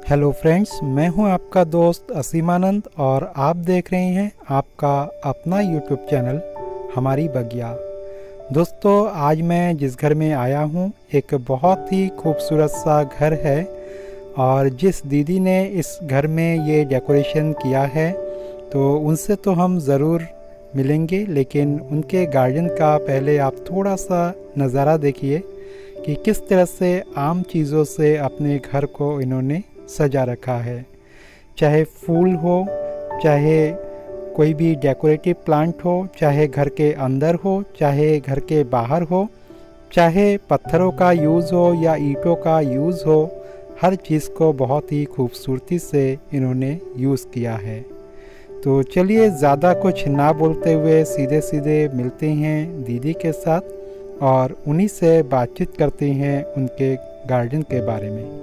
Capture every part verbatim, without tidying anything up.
Hello friends, मैं हूं आपका दोस्त असीमानंद और आप देख रहे हैं आपका अपना यूट्यूब चैनल हमारी बगिया। दोस्तों, आज मैं जिस घर में आया हूं एक बहुत ही खूबसूरत सा घर है और जिस दीदी ने इस घर में ये डेकोरेशन किया है तो उनसे तो हम ज़रूर मिलेंगे, लेकिन उनके गार्डन का पहले आप थोड़ा सा नज़ारा देखिए कि किस तरह से आम चीज़ों से अपने घर को इन्होंने सजा रखा है। चाहे फूल हो, चाहे कोई भी डेकोरेटिव प्लांट हो, चाहे घर के अंदर हो, चाहे घर के बाहर हो, चाहे पत्थरों का यूज़ हो या ईंटों का यूज़ हो, हर चीज़ को बहुत ही खूबसूरती से इन्होंने यूज़ किया है। तो चलिए ज़्यादा कुछ ना बोलते हुए सीधे सीधे मिलते हैं दीदी के साथ और उन्हीं से बातचीत करते हैं उनके गार्डन के बारे में।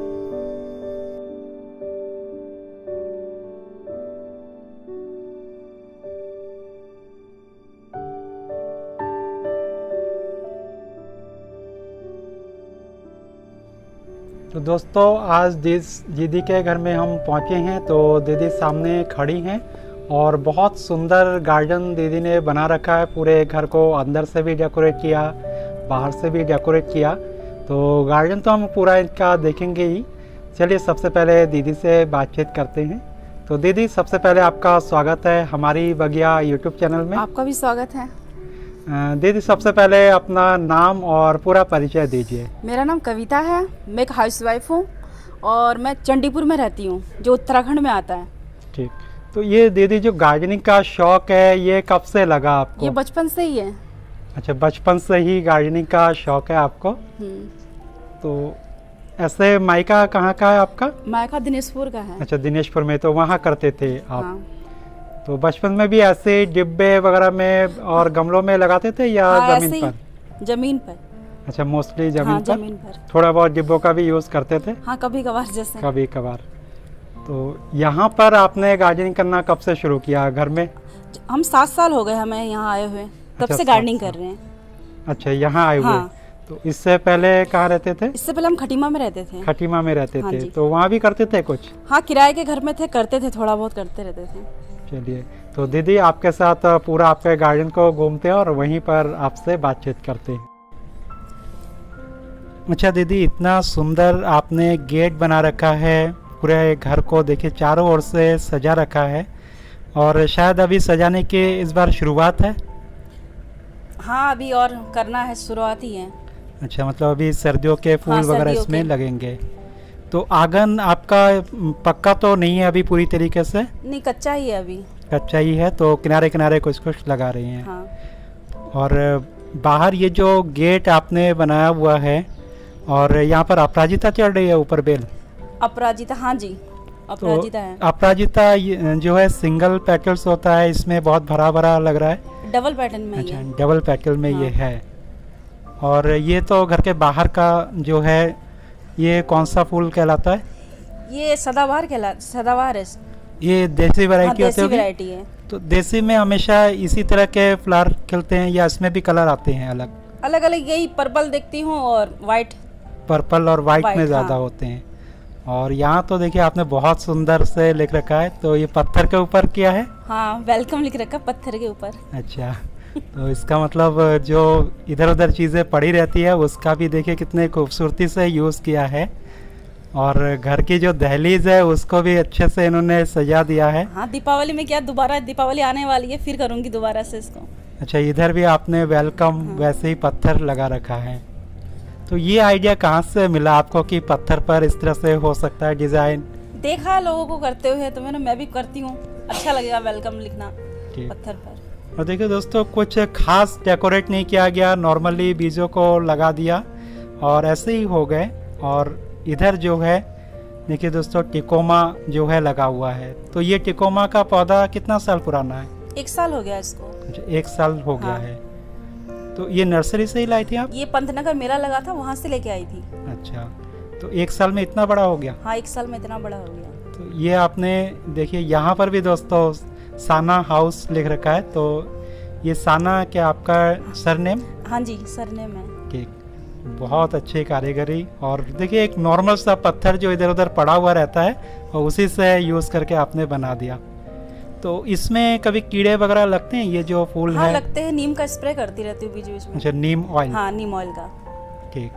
तो दोस्तों, आज दीदी के घर में हम पहुंचे हैं तो दीदी सामने खड़ी हैं और बहुत सुंदर गार्डन दीदी ने बना रखा है। पूरे घर को अंदर से भी डेकोरेट किया, बाहर से भी डेकोरेट किया। तो गार्डन तो हम पूरा इनका देखेंगे ही। चलिए सबसे पहले दीदी से बातचीत करते हैं। तो दीदी, सबसे पहले आपका स्वागत है हमारी बगिया यूट्यूब चैनल में। आपका भी स्वागत है। दीदी, सबसे पहले अपना नाम और पूरा परिचय दीजिए। मेरा नाम कविता है, मैं एक हाउसवाइफ हूँ और मैं चंडीपुर में रहती हूँ जो उत्तराखंड में आता है। ठीक, तो ये दीदी जो गार्डनिंग का शौक है ये कब से लगा आपको? ये बचपन से ही है। अच्छा, बचपन से ही गार्डनिंग का शौक है आपको। तो ऐसे मायका कहाँ का है आपका? मायका दिनेशपुर का है। अच्छा, दिनेशपुर में। तो वहाँ करते थे आप? हाँ। तो बचपन में भी ऐसे डिब्बे वगैरह में और गमलों में लगाते थे या हाँ, जमीन पर? जमीन पर। अच्छा, मोस्टली जमीन हाँ, पर? जमीन पर। थोड़ा बहुत डिब्बों का भी यूज करते थे? हाँ, कभी कभार जैसे। कभी कभार। तो यहाँ पर आपने गार्डनिंग करना कब से शुरू किया घर में? हम सात साल हो गए हमें यहाँ आए हुए, तब अच्छा, से गार्डनिंग कर रहे हैं। अच्छा, यहाँ आए हुए। हाँ। तो इससे पहले कहाँ रहते थे? इससे पहले हम खटीमा में रहते थे। खटीमा में रहते हाँ थे। जी। तो वहाँ भी करते थे कुछ? हाँ, किराए के घर में थे, करते थे, थोड़ा बहुत करते रहते थे। चलिए, तो दीदी आपके साथ पूरा आपके गार्डन को घूमते हैं और वहीं पर आपसे बातचीत करते हैं। अच्छा दीदी, इतना सुंदर आपने गेट बना रखा है, पूरे घर को देखिए चारों ओर से सजा रखा है और शायद अभी सजाने के इस बार शुरुआत है? हाँ, अभी और करना है, शुरुआत ही है। अच्छा, मतलब अभी सर्दियों के फूल हाँ, वगैरह इसमें लगेंगे। तो आंगन आपका पक्का तो नहीं है अभी पूरी तरीके से? नहीं, कच्चा ही है अभी। कच्चा ही है, तो किनारे किनारे कुछ कुछ लगा रही हैं। हाँ। और बाहर ये जो गेट आपने बनाया हुआ है और यहाँ पर अपराजिता चढ़ रही है ऊपर बेल? अपराजिता, हाँ जी, अपराजिता है। अपराजिता जो है सिंगल पेटल्स होता है, इसमें बहुत भरा भरा लग रहा है। डबल पैटर्न में। अच्छा, डबल पेटल में। हाँ। ये है। और ये तो घर के बाहर का जो है, ये कौन सा फूल कहलाता है? ये सदाबहार कहला सदाबहार है। ये देसी वैरायटी होती है? देसी वैरायटी है। तो देसी में हमेशा इसी तरह के फ्लावर खिलते हैं या इसमें भी कलर आते हैं अलग? अलग अलग, यही पर्पल देखती हूँ और वाइट। पर्पल और वाइट में ज़्यादा हाँ। होते हैं। और यहाँ तो देखिए आपने बहुत सुंदर से लिख रखा है। तो ये पत्थर के ऊपर किया है? हाँ, वेलकम लिख रखा पत्थर के ऊपर। अच्छा, तो इसका मतलब जो इधर उधर चीज़ें पड़ी रहती है उसका भी देखिए कितने खूबसूरती से यूज़ किया है। और घर की जो दहलीज है उसको भी अच्छे से इन्होंने सजा दिया है। हाँ, दीपावली में क्या, दोबारा दीपावली आने वाली है, फिर करूँगी दोबारा से इसको। अच्छा, इधर भी आपने वेलकम हाँ। वैसे ही पत्थर लगा रखा है। तो ये आइडिया कहाँ से मिला आपको कि पत्थर पर इस तरह से हो सकता है डिज़ाइन? देखा लोगों को करते हुए तो मैंने मैं भी करती हूँ, अच्छा लगेगा वेलकम लिखना पत्थर पर। और देखिए दोस्तों, कुछ खास डेकोरेट नहीं किया गया, नॉर्मली बीजों को लगा दिया और ऐसे ही हो गए। और इधर जो है देखिए दोस्तों, टिकोमा जो है लगा हुआ है। तो ये टिकोमा का पौधा कितना साल पुराना है? एक साल हो गया इसको। अच्छा, एक साल हो हाँ। गया है। तो ये नर्सरी से ही लाई थी आप? ये पंतनगर मेला लगा था, वहाँ से लेके आई थी। अच्छा, तो एक साल में इतना बड़ा हो गया? हाँ, एक साल में इतना बड़ा हो गया। तो ये आपने देखिए यहाँ पर भी दोस्तों साना हाउस लिख रखा है। तो ये साना क्या आपका सरनेम? हाँ जी, सरनेम है। ठीक, बहुत अच्छी कारीगरी। और देखिए एक नॉर्मल सा पत्थर जो इधर उधर पड़ा हुआ रहता है और उसी से यूज़ करके आपने बना दिया। तो इसमें कभी कीड़े वगैरह लगते हैं? ये जो फूल हाँ, है लगते हैं। नीम का स्प्रे करती रहती हूँ बीच बीच में। अच्छा, नीम ऑयल। हाँ, नीम ऑयल का। ठीक।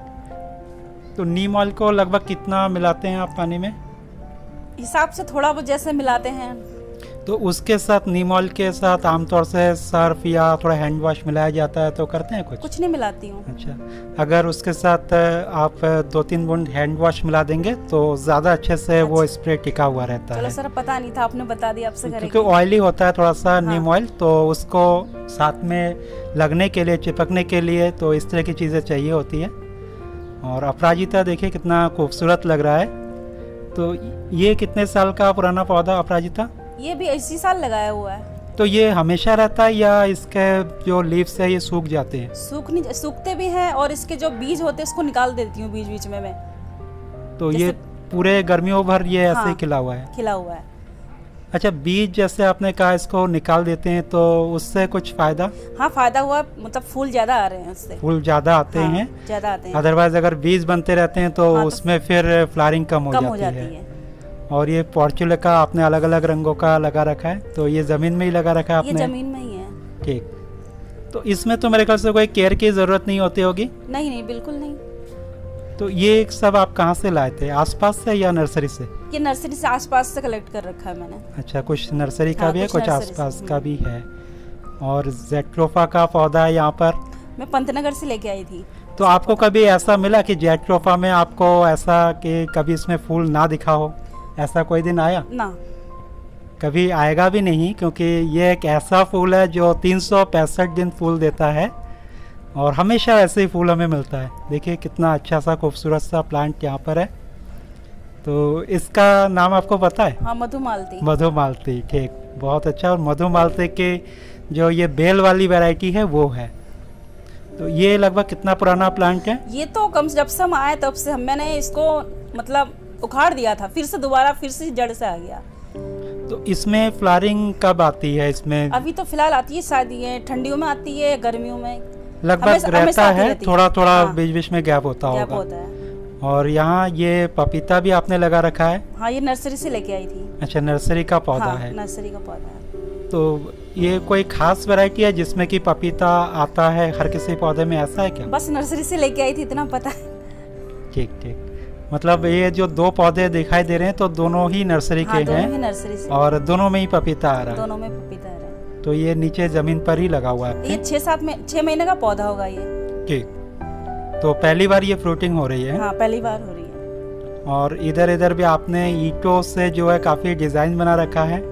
तो नीम ऑयल को लगभग कितना मिलाते हैं आप पानी में? हिसाब से थोड़ा बहुत जैसे मिलाते हैं। तो उसके साथ नीम ऑयल के साथ आमतौर से सर्फ या थोड़ा हैंड वॉश मिलाया जाता है, तो करते हैं कुछ? कुछ नहीं मिलाती हूँ। अच्छा, अगर उसके साथ आप दो तीन बूंद हैंड वॉश मिला देंगे तो ज़्यादा अच्छे से अच्छा। वो स्प्रे टिका हुआ रहता चलो है। सर, पता नहीं था, आपने बता दिया, आपसे करेंगे। क्योंकि ऑयली होता है थोड़ा सा हाँ। नीम ऑयल, तो उसको साथ में लगने के लिए, चिपकने के लिए तो इस तरह की चीज़ें चाहिए होती है। और अपराजिता देखिए कितना खूबसूरत लग रहा है। तो ये कितने साल का पुराना पौधा अपराजिता? ये भी इसी साल लगाया हुआ है। तो ये हमेशा रहता है या इसके जो लीव्स है ये सूख जाते हैं? सूख नहीं, सूखते भी हैं और इसके जो बीज होते हैं उसको निकाल देती हूँ बीच बीच में मैं। तो ये पूरे गर्मियों भर ये ऐसे हाँ, ही खिला हुआ है? खिला हुआ है। अच्छा, बीज जैसे आपने कहा इसको निकाल देते हैं तो उससे कुछ फायदा? हाँ, फायदा हुआ, मतलब फूल ज्यादा आ रहे हैं उससे। फूल ज्यादा आते हाँ, हैं? ज्यादा आते हैं। अदरवाइज अगर बीज बनते रहते हैं तो हाँ, उसमें तो फिर फ्लावरिंग कम हो कम जाती, हो जाती है, है। और ये पोर्चुलेका आपने अलग अलग रंगों का लगा रखा है, तो ये जमीन में ही लगा रखा है आपने? ये जमीन में ही है। ठीक। तो इसमें तो मेरे ख्याल से कोई केयर की जरूरत नहीं होती होगी? नहीं नहीं, बिल्कुल नहीं। तो ये सब आप कहाँ से लाए थे, आसपास से या नर्सरी से? ये नर्सरी से आसपास से कलेक्ट कर रखा है मैंने। अच्छा, कुछ नर्सरी का हाँ, भी है, कुछ कुछ नर्सरी आसपास से। का भी है। और जेट्रोफा का पौधा है यहाँ पर? मैं पंतनगर से लेके आई थी। तो आपको कभी ऐसा मिला कि जेट्रोफा में आपको ऐसा कि कभी इसमें फूल ना दिखा हो, ऐसा कोई दिन आया? ना, कभी आएगा भी नहीं, क्योंकि ये एक ऐसा फूल है जो तीन सौ पैंसठ दिन फूल देता है और हमेशा ऐसे ही फूल हमें मिलता है। देखिए कितना अच्छा सा खूबसूरत सा प्लांट यहाँ पर है। तो इसका नाम आपको पता है? हाँ, मधुमालती। मधुमालती, ठीक, बहुत अच्छा। और मधुमालती के जो ये बेल वाली वैरायटी है वो है। तो ये लगभग कितना पुराना प्लांट है? ये तो कम से जब से हम आए तब से हम मैंने इसको मतलब उखाड़ दिया था, फिर से दोबारा फिर से जड़ से आ गया। तो इसमें फ्लावरिंग कब आती है इसमें? अभी तो फिलहाल आती है, शायद ये ठंडियों में आती है, गर्मियों में लगभग रहता है, थोड़ा थोड़ा हाँ, बीच बीच में गैप होता गैप होगा। होता है। और यहाँ ये पपीता भी आपने लगा रखा है? हाँ, ये नर्सरी से लेके आई थी। अच्छा, नर्सरी का पौधा हाँ, है? नर्सरी का पौधा है। तो ये कोई खास वैरायटी है जिसमें कि पपीता आता है हर किसी पौधे में, ऐसा है क्या? बस नर्सरी से लेके आई थी, इतना पता है। ठीक ठीक। मतलब ये जो दो पौधे दिखाई दे रहे हैं तो दोनों ही नर्सरी हाँ, के दोनों हैं ही नर्सरी से। और दोनों में ही पपीता आ रहा है? दोनों में पपीता आ रहा है। तो ये नीचे जमीन पर ही लगा हुआ है? ये छह सात में छह महीने का पौधा होगा ये। ठीक। तो पहली बार ये फ्रूटिंग हो रही है? हाँ, पहली बार हो रही है। और इधर इधर भी आपने ईंटों से जो है काफी डिजाइन बना रखा है।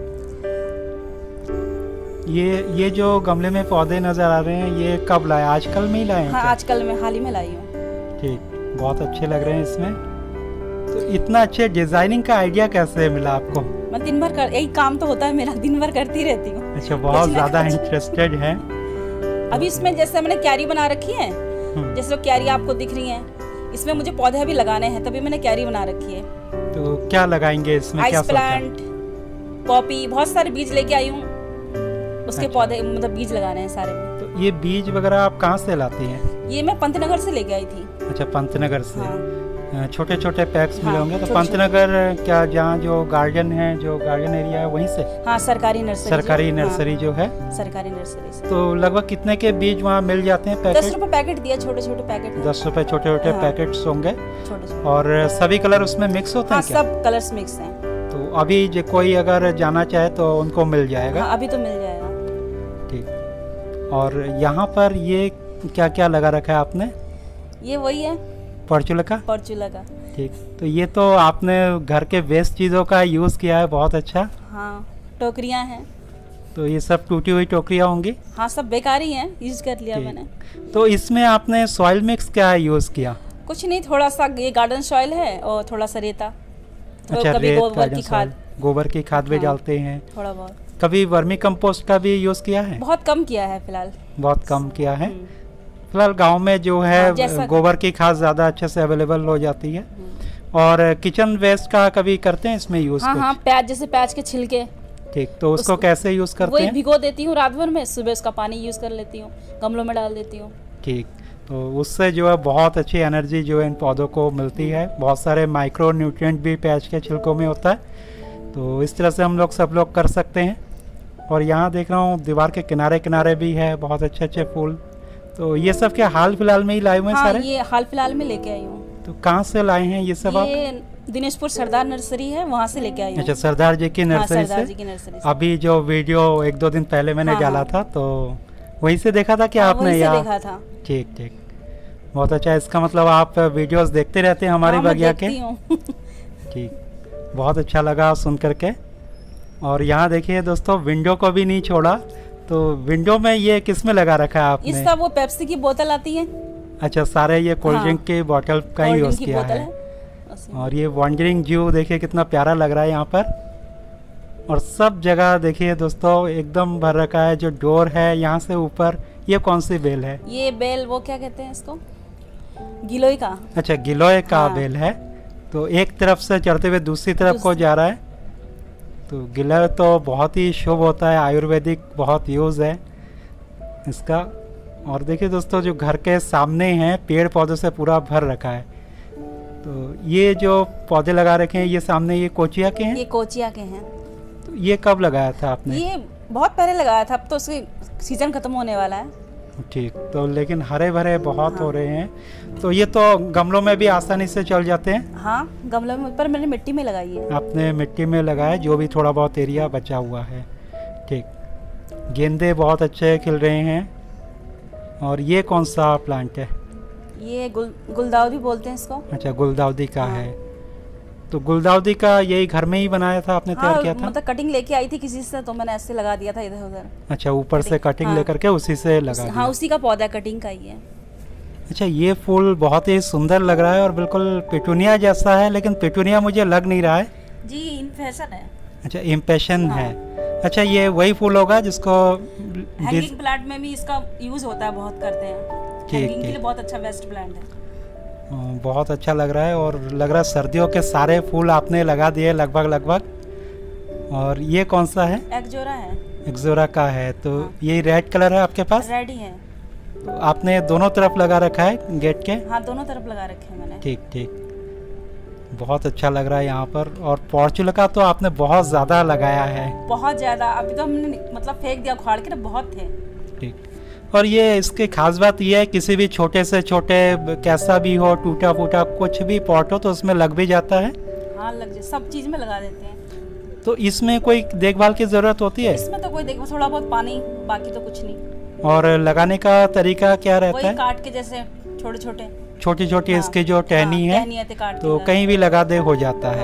ये ये जो गमले में पौधे नजर आ रहे हैं ये कब लाए, आजकल में ही लाए हैं? हाँ, आजकल में हाल ही में लाई हूँ। ठीक, बहुत अच्छे लग रहे हैं इसमें। तो इतना अच्छे डिजाइनिंग का आइडिया कैसे मिला आपको? मैं दिन भर कर, यही काम तो होता है मेरा, दिन भर करती रहती हूँ। अच्छा, बहुत ज्यादा इंटरेस्टेड है। अभी इसमें जैसे मैंने क्यारी बना रखी है, जैसे क्यारी आपको दिख रही है, इसमें मुझे पौधे भी लगाने हैं, तभी मैंने क्यारी बना रखी है। तो क्या लगाएंगे इसमें? आइस क्या प्लांट, पॉपी, बहुत सारे बीज लेके आई हूँ, उसके अच्छा। पौधे मतलब बीज लगाने हैं सारे में। तो ये बीज वगैरह आप कहाँ से लाती हैं? ये मैं पंतनगर से लेके आई थी। अच्छा, पंतनगर से। हाँ। छोटे छोटे पैक्स हाँ, मिले होंगे। तो छोटे पंतनगर क्या, जहाँ जो गार्डन है, जो गार्डन एरिया है वहीं से? हाँ, सरकारी नर्सरी। सरकारी नर्सरी जो है, सरकारी नर्सरी से। तो लगभग कितने के बीज वहाँ मिल जाते हैं? पैकेट दस रुपए पैकेट दिया, छोटे छोटे पैकेट। दस रुपए छोटे छोटे पैकेट्स होंगे। छोटे छोटे। और सभी कलर उसमें मिक्स होते हाँ, हैं क्या? सब कलर्स मिक्स हैं। तो अभी जो कोई अगर जाना चाहे तो उनको मिल जाएगा? हाँ, अभी तो मिल जाएगा। ठीक। और यहाँ पर ये क्या क्या लगा रखा है आपने? ये वही है, पोर्चुलेका। पोर्चुला का। ठीक। तो ये तो आपने घर के वेस्ट चीज़ों का यूज़ किया है, बहुत अच्छा। हाँ, टोकरियाँ हैं। तो ये सब टूटी हुई टोकरियाँ होंगी? हाँ, सब बेकार ही हैं, यूज कर लिया मैंने। तो इसमें आपने सॉइल मिक्स क्या यूज़ किया? कुछ नहीं, थोड़ा सा ये गार्डन सॉइल है और थोड़ा सा रेता। तो अच्छा, कभी रेत, गोबर की खाद, गोबर की खाद भी हाँ, डालते हैं थोड़ा बहुत। कभी वर्मी कंपोस्ट का भी यूज़ किया है? बहुत कम किया है फिलहाल। बहुत कम किया है फिलहाल। गांव में जो है हाँ, गोबर की खाद ज़्यादा अच्छे से अवेलेबल हो जाती है। और किचन वेस्ट का कभी करते हैं इसमें यूज़? हाँ हाँ, प्याज, जैसे प्याज के छिलके। ठीक, तो उसको कैसे यूज़ करते वही हैं? भिगो देती हूँ रात भर में, सुबह उसका पानी यूज़ कर लेती हूँ, गमलों में डाल देती हूँ। ठीक, तो उससे जो है बहुत अच्छी एनर्जी जो है इन पौधों को मिलती है। बहुत सारे माइक्रो न्यूट्रिएंट भी प्याज के छिलकों में होता है। तो इस तरह से हम लोग सब लोग कर सकते हैं। और यहाँ देख रहा हूँ दीवार के किनारे किनारे भी है बहुत अच्छे अच्छे फूल। तो ये सब क्या हाल फिलहाल में ही लाए हुए हैं? हाँ, सारे ये हाल फिलहाल में लेके आई हूँ। तो कहाँ से लाए हैं ये सब आप? ये दिनेशपुर सरदार नर्सरी है, वहाँ से लेके आई हूँ। अच्छा, सरदार जी की नर्सरी हाँ, सरदार से? जी की नर्सरी से। अभी जो वीडियो एक दो दिन पहले मैंने हाँ, डाला हाँ। था तो वहीं से देखा था कि हाँ, आपने वहीं से यहाँ? देखा था। ठीक ठीक, बहुत अच्छा। इसका मतलब आप वीडियोस देखते रहते हैं हमारी हाँ, मैं बगिया के? देखती हूँ। ठीक, बहुत अच्छा लगा सुन करके। और यहाँ देखिए दोस्तों, विंडो को भी नहीं छोड़ा। तो विंडो में ये किस में लगा रखा है आपने? इस सब वो पेप्सी की बोतल आती है। अच्छा, सारे ये कोल्ड हाँ, ड्रिंक की बोतल का ही कोल्ड यूज़ ड्रिंक की किया बोतल है। है। उसी में। और ये वॉन्डरिंग जू देखिए कितना प्यारा लग रहा है यहाँ पर। और सब जगह देखिए दोस्तों एकदम भर रखा है। जो डोर है यहाँ से ऊपर, ये कौन सी बेल है? ये बेल वो क्या कहते हैं इसको, गिलोय का। अच्छा, गिलोय का हाँ। बेल है। तो एक तरफ से चढ़ते हुए दूसरी तरफ को जा रहा है। तो गिलोय तो बहुत ही शुभ होता है, आयुर्वेदिक बहुत यूज़ है इसका। और देखिए दोस्तों, जो घर के सामने हैं पेड़ पौधों से पूरा भर रखा है। तो ये जो पौधे लगा रखे हैं ये सामने, ये कोचिया के हैं? ये कोचिया के हैं। तो ये कब लगाया था आपने? ये बहुत पहले लगाया था, अब तो उसकी सीजन खत्म होने वाला है। ठीक, तो लेकिन हरे भरे बहुत हाँ। हो रहे हैं। तो ये तो गमलों में भी आसानी से चल जाते हैं? हाँ, गमलों में, पर मैंने मिट्टी में लगाई है। आपने मिट्टी में लगाया, जो भी थोड़ा बहुत एरिया बचा हुआ है। ठीक, गेंदे बहुत अच्छे खिल रहे हैं। और ये कौन सा प्लांट है? ये गुल गुलदाउदी बोलते हैं इसको। अच्छा, गुलदाउदी का हाँ। है। तो गुलदाउदी का यही घर में ही बनाया था आपने, तैयार हाँ, किया था? मतलब कटिंग लेके आई थी किसी से, तो मैंने ऐसे लगा दिया था इधर उधर। अच्छा, ऊपर से कटिंग हाँ। लेकर के उसी से लगा हाँ, दिया। उसी का पौधा कटिंग का ही है। अच्छा, ये फूल बहुत ही सुंदर लग रहा है और बिल्कुल पिटूनिया जैसा है, लेकिन पिटूनिया मुझे लग नहीं रहा है। जी, इन्फेक्शन है। अच्छा, इम्पेशन हाँ। है। अच्छा, ये वही फूल होगा जिसको हैंगिंग प्लांट में भी इसका यूज होता है, बहुत करते हैं। ठीक, हैंगिंग के ठीक। लिए बहुत अच्छा बेस्ट प्लांट है। अ, बहुत अच्छा लग रहा है। और लग रहा है सर्दियों के सारे फूल आपने लगा दिए लगभग लगभग। और ये कौन सा है? एक्जोरा है। एक्जोरा का है। तो हाँ। ये रेड कलर है आपके पास? रेड ही है। तो आपने दोनों तरफ लगा रखा है गेट के? हाँ, दोनों तरफ लगा रखे हैं मैंने। ठीक ठीक, बहुत अच्छा लग रहा है यहाँ पर। और पॉर्चुला तो आपने बहुत ज़्यादा लगाया है। बहुत ज्यादा, अभी तो हमने मतलब फेंक दिया उखाड़ के ना, बहुत थे। ठीक, और ये इसकी खास बात ये है, किसी भी छोटे से छोटे कैसा भी हो, टूटा फूटा कुछ भी पॉट हो तो उसमें लग भी जाता है। हाँ, लग जाए, सब चीज में लगा देते हैं। तो इसमें कोई देखभाल की ज़रूरत होती है? इसमें तो कोई देखो, थोड़ा बहुत पानी, बाकी तो कुछ नहीं। और लगाने का तरीका क्या रहता वही है? काट के जैसे छोटे छोटे छोटी छोटी हाँ, इसकी जो टहनी हाँ, है, टहनी आते काट के तो लगा कहीं भी लगा दे हो जाता हाँ। है।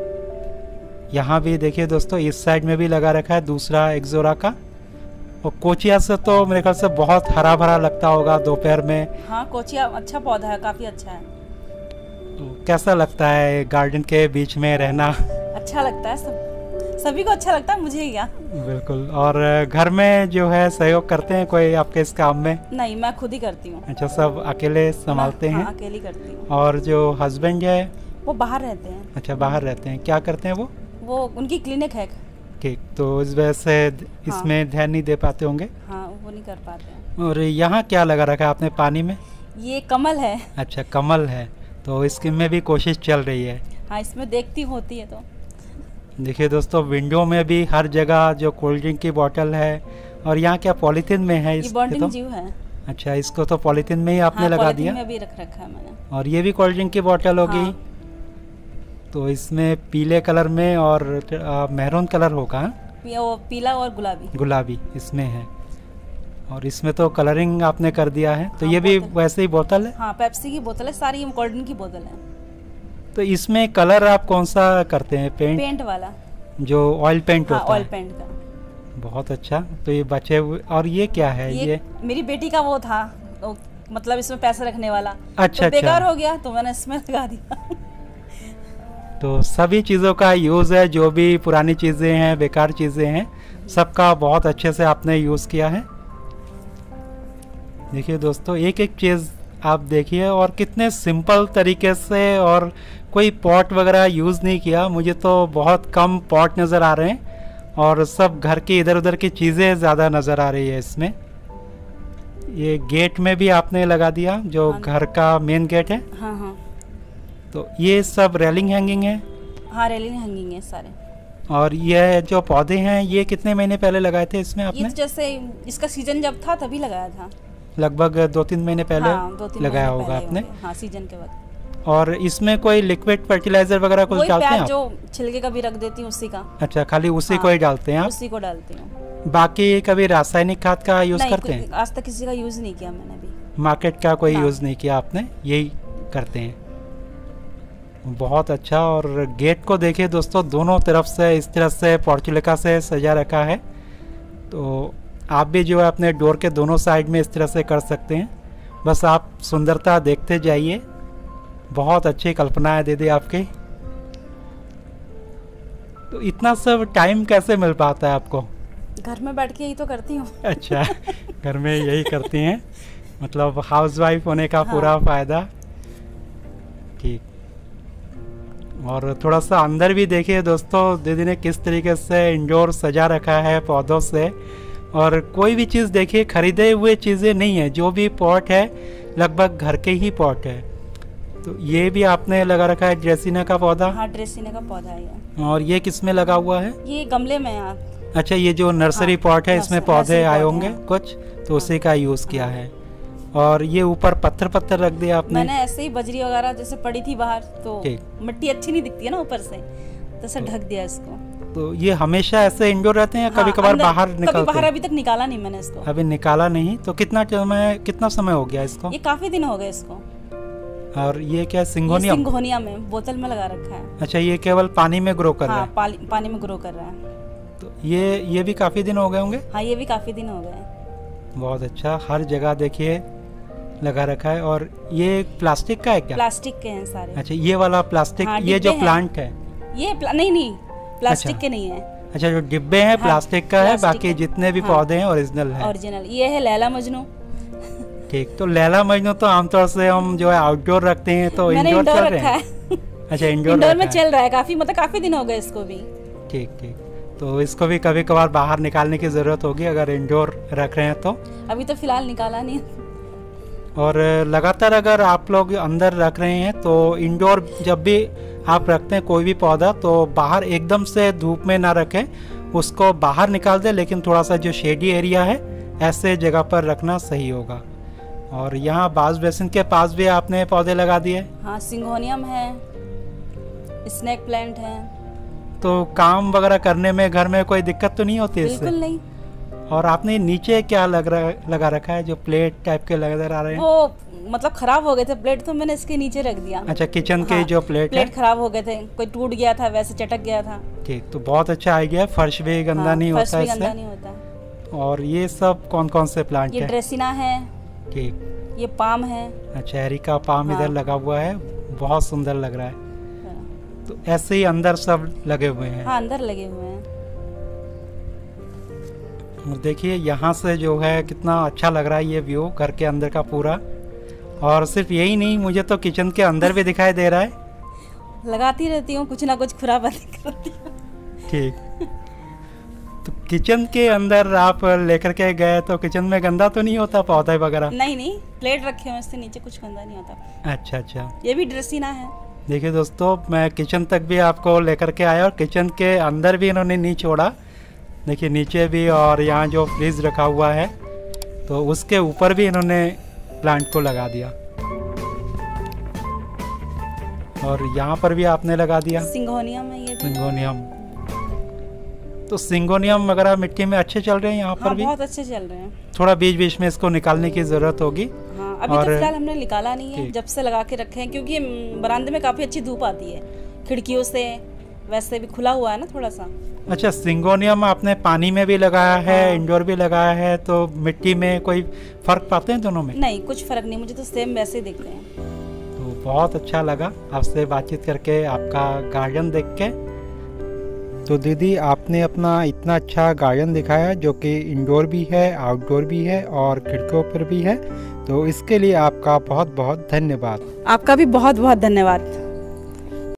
यहाँ भी देखिए दोस्तों, इस साइड में भी लगा रखा है दूसरा एक्जोरा का। और कोचिया से तो मेरे ख्याल से बहुत हरा भरा लगता होगा दोपहर में। हाँ, कोचिया अच्छा पौधा है, काफी अच्छा है। तो कैसा लगता है गार्डन के बीच में रहना? अच्छा लगता है, सब सभी को अच्छा लगता है, मुझे ही क्या। बिल्कुल। और घर में जो है सहयोग करते हैं कोई आपके इस काम में? नहीं, मैं खुद ही करती हूँ। अच्छा, सब अकेले संभालते मैं- हैं? हाँ, अकेली करती हूँ। और जो हस्बैंड है? वो बाहर रहते हैं। अच्छा, बाहर रहते हैं। क्या करते हैं वो? वो उनकी क्लिनिक है। ठीक, तो इस वजह से इसमें ध्यान नहीं दे पाते होंगे। हाँ, वो नहीं कर पाते हैं। और यहाँ क्या लगा रखा है आपने पानी में? ये कमल है। अच्छा, कमल है। तो इसकी में भी कोशिश चल रही है। हाँ, इसमें देखती होती है तो। देखिए दोस्तों, विंडो में भी हर जगह जो कोल्ड ड्रिंक की बोतल है। और यहाँ क्या पॉलीथीन में है? ये इस बॉन्डिंग तो? जीव है। अच्छा, इसको तो पॉलीथीन में ही आपने हाँ, लगा पॉलीथीन दिया। में भी रख रखा है मैंने। और ये भी कोल्ड ड्रिंक की बोतल होगी। हाँ। तो इसमें पीले कलर में और मैरून कलर होगा? पी- वो पीला और गुलाबी। गुलाबी इसमें है। और इसमें तो कलरिंग आपने कर दिया है। तो हाँ, ये भी बोतल। वैसे ही बोतल है? हाँ, पेप्सी की बोतल है सारी, ये कोल्ड ड्रिंक की बोतल है। तो इसमें कलर आप कौन सा करते हैं? पेंट? पेंट वाला। जो ऑयल पेंट हाँ, होता ऑयल है? पेंट का। बहुत अच्छा। तो ये बचे हुए, और ये क्या है? ये, ये मेरी बेटी का वो था, वो, मतलब इसमें पैसे रखने वाला। अच्छा, तो बेकार अच्छा। हो गया तो मैंने इसमें लगा दिया। तो सभी चीज़ों का यूज़ है, जो भी पुरानी चीज़ें हैं, बेकार चीज़ें हैं, सबका बहुत अच्छे से आपने यूज़ किया है। देखिए दोस्तों, एक एक चीज़ आप देखिए, और कितने सिंपल तरीके से, और कोई पॉट वगैरह यूज़ नहीं किया। मुझे तो बहुत कम पॉट नज़र आ रहे हैं और सब घर की इधर उधर की चीज़ें ज़्यादा नज़र आ रही है इसमें। ये गेट में भी आपने लगा दिया जो हाँ। घर का मेन गेट है। हाँ हाँ तो ये सब रेलिंग हैंगिंग है। हाँ रेलिंग हैंगिंग है सारे। और ये जो पौधे हैं ये कितने महीने पहले लगाए थे इसमें ये आपने? तो जैसे इसका सीजन जब था तभी लगाया था। लगभग दो तीन महीने पहले हाँ, दो तीन लगाया महीने होगा पहले आपने। होंगे। हाँ सीजन के बाद। और इसमें कोई लिक्विड फर्टिलाइजर वगैरह कुछ वही डालते हैं प्याज आप? जो छिलके का भी रख देती हूँ उसी का। अच्छा, खाली उसी हाँ, को ही डालते हैं आप? उसी को डालती हूँ। बाकी कभी रासायनिक खाद का यूज नहीं, करते हैं? आज तक किसी का यूज नहीं किया मैंने भी। मार्केट का कोई हाँ। यूज नहीं किया आपने, यही करते हैं। बहुत अच्छा। और गेट को देखिए दोस्तों, दोनों तरफ से इस तरह से पोर्चुलिका से सजा रखा है। तो आप भी जो है अपने डोर के दोनों साइड में इस तरह से कर सकते हैं। बस आप सुंदरता देखते जाइए। बहुत अच्छी कल्पना है दीदी आपकी। तो इतना सब टाइम कैसे मिल पाता है आपको? घर में बैठ के यही तो करती हूँ। अच्छा, घर में यही करती हैं, मतलब हाउसवाइफ होने का हाँ। पूरा फायदा। ठीक। और थोड़ा सा अंदर भी देखिए दोस्तों, दीदी ने किस तरीके से इंडोर सजा रखा है पौधों से। और कोई भी चीज़ देखिए खरीदे हुए चीज़ें नहीं है, जो भी पॉट है लगभग घर के ही पॉट है। तो ये भी आपने लगा रखा है ड्रेसिना का पौधा। हाँ ड्रेसिना का पौधा है ये। और ये किस में लगा हुआ है? ये गमले में है। अच्छा, ये जो नर्सरी हाँ, पॉट है इसमें नर्सरी- पौधे नर्सरी आए पौधे होंगे हैं। कुछ, तो उसी का यूज़ किया है। और ये ऊपर पत्थर पत्थर रख दिया आपने? मैंने ऐसे ही बजरी वगैरह जैसे पड़ी थी बाहर, तो ठीक। मिट्टी अच्छी नहीं दिखती है ना ऊपर से, तो ऐसे ढक दिया इसको। तो ये हमेशा ऐसे इंडोर रहते हैं या हाँ, कभी कभार अंदर- बाहर कभी निकलते बाहर हैं? अभी तक निकाला नहीं मैंने इसको। अभी निकाला नहीं। तो कितना समय कितना समय हो गया इसको? ये काफी दिन हो गए इसको। और ये क्या ये सिंगोनियम? सिंघोनिया में बोतल में लगा रखा है। अच्छा, ये केवल पानी में ग्रो कर रहा हाँ है? पानी पानी में ग्रो कर रहा है। तो ये ये भी काफ़ी दिन हो गए होंगे? हाँ ये भी काफी दिन हो गए। बहुत अच्छा। हर जगह देखिए लगा रखा है। और ये प्लास्टिक का है क्या? प्लास्टिक के हैं सारे। अच्छा, ये वाला प्लास्टिक, हाँ, ये जो डिब्बे हैं। प्लांट है? ये प्ला, नहीं नहीं प्लास्टिक अच्छा। के नहीं है। अच्छा, जो डिब्बे हैं हाँ, प्लास्टिक का है, प्लास्टिक बाकी है। जितने भी हाँ। पौधे हैं ओरिजिनल है। ओरिजिनल ये है लैला मजनू। ठीक। तो लैला मजनू तो आमतौर से हम जो है आउटडोर रखते हैं, तो मैंने इंडोर इंडोर चल रहे रखा हैं? है। अच्छा, इंडोर इंडोर में रखा है। चल रहा है काफी, मतलब काफी दिन हो गए इसको भी। ठीक ठीक। तो इसको भी कभी कभार बाहर निकालने की ज़रूरत होगी अगर इंडोर रख रहे हैं तो। अभी तो फिलहाल निकाला नहीं। और लगातार अगर आप लोग अंदर रख रहे हैं तो इंडोर जब भी आप रखते हैं कोई भी पौधा, तो बाहर एकदम से धूप में ना रखें, उसको बाहर निकाल दें, लेकिन थोड़ा सा जो शेडी एरिया है ऐसे जगह पर रखना सही होगा। और यहाँ बास बेसिन के पास भी आपने पौधे लगा दिए? हाँ सिंघोनियम है, स्नेक प्लांट है। तो काम वगैरह करने में घर में कोई दिक्कत तो नहीं होती इससे? बिल्कुल नहीं। और आपने नीचे क्या लग रहा लगा रखा है, जो प्लेट टाइप के नजर आ रहे हैं? वो मतलब खराब हो गए थे प्लेट, तो मैंने इसके नीचे रख दिया। अच्छा, किचन के हाँ, जो प्लेट प्लेट है? खराब हो गए थे, कोई टूट गया था, वैसे चटक गया था। ठीक। तो बहुत अच्छा आइडिया है, फर्श भी गंदा हाँ, नहीं फर्श होता भी गंदा नहीं इससे। होता। और ये सब कौन कौन से प्लांट ये है? ड्रेसिना है, ठीक। ये पाम है। अच्छा, एरिका पाम हाँ। इधर लगा हुआ है, बहुत सुंदर लग रहा है। हाँ, तो ऐसे ही अंदर सब लगे हुए हैं। हाँ अंदर लगे हुए हैं। और देखिए यहाँ से जो है कितना अच्छा लग रहा है ये व्यू घर के अंदर का पूरा। और सिर्फ यही नहीं, मुझे तो किचन के अंदर भी दिखाई दे रहा है। लगाती रहती हूँ कुछ ना कुछ खुराबाती करती हूँ। ठीक। तो किचन के अंदर आप लेकर के गए तो किचन में गंदा तो नहीं होता पौधे वगैरह? नहीं नहीं प्लेट रखे हुए, इससे नीचे कुछ गंदा नहीं होता। अच्छा अच्छा। ये भी ड्रेसिना है। देखिए दोस्तों, मैं किचन तक भी आपको लेकर के आया और किचन के अंदर भी इन्होंने नहीं छोड़ा। देखिए नीचे भी, और यहाँ जो फ्रिज रखा हुआ है तो उसके ऊपर भी इन्होंने प्लांट को लगा दिया। और यहाँ पर भी आपने लगा दिया सिंघोनियम है ये भी। सिंगोनियम। तो सिंगोनियम वगैरह मिट्टी में अच्छे चल रहे हैं यहाँ हाँ पर भी? बहुत अच्छे चल रहे हैं। थोड़ा बीच बीच में इसको निकालने की ज़रूरत होगी। हाँ अभी और- तो फिलहाल हमने निकाला नहीं है, ठीक। जब से लगा के रखे हैं, क्योंकि बरामदे में काफ़ी अच्छी धूप आती है खिड़कियों से, वैसे भी खुला हुआ है ना थोड़ा सा। अच्छा, सिंगोनियम आपने पानी में भी लगाया है, हाँ। इंडोर भी लगाया है, तो मिट्टी में कोई फ़र्क पाते हैं दोनों में? नहीं कुछ फर्क नहीं, मुझे तो सेम वैसे ही दिखते हैं। तो बहुत अच्छा लगा आपसे बातचीत करके, आपका गार्डन देख के। तो दीदी, आपने अपना इतना अच्छा गार्डन दिखाया जो कि इंडोर भी है, आउटडोर भी है और खिड़कियों पर भी है, तो इसके लिए आपका बहुत बहुत धन्यवाद। आपका भी बहुत बहुत धन्यवाद।